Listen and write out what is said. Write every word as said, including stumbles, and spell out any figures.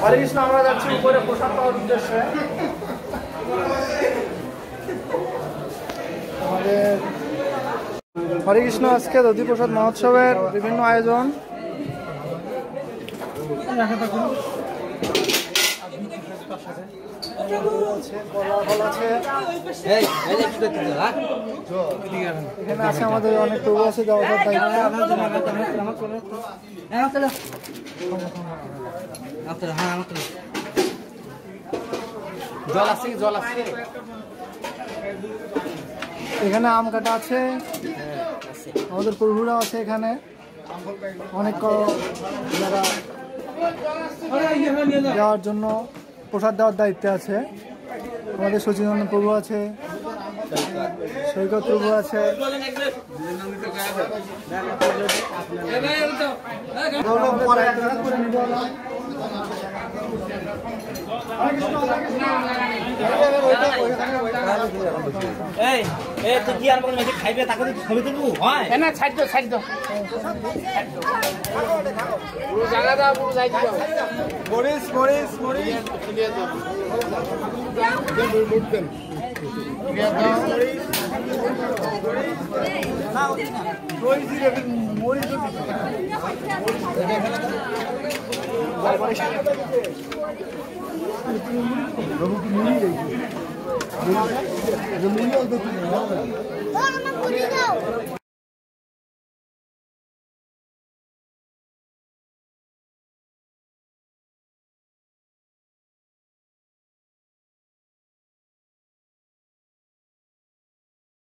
হরে কৃষ্ণ, আমরা যাচ্ছি উপরে প্রসাদ পাওয়ার উদ্দেশ্যে। আমাদের হরে কৃষ্ণ, আজকে দধি প্রসাদ মহোৎসবের বিভিন্ন আয়োজন। এখানে আছে আমাদের অনেক প্রভু আছে, জল আছে জল আছে। এখানে আম কাটা আছে, আমাদের প্রভুরা আছে এখানে, অনেক যারা দেওয়ার জন্য প্রসাদ দেওয়ার দায়িত্বে আছে। আমাদের সচিদানন্দ প্রভু আছে, সৈকত প্রভু আছে, খাইবে তাকে ছবি তুলবো হয় না, ছাড় দাও ছাড় দাও জায়গা দাও পুরো যাই দাও। মরিস মরিস মরিস মুড়ি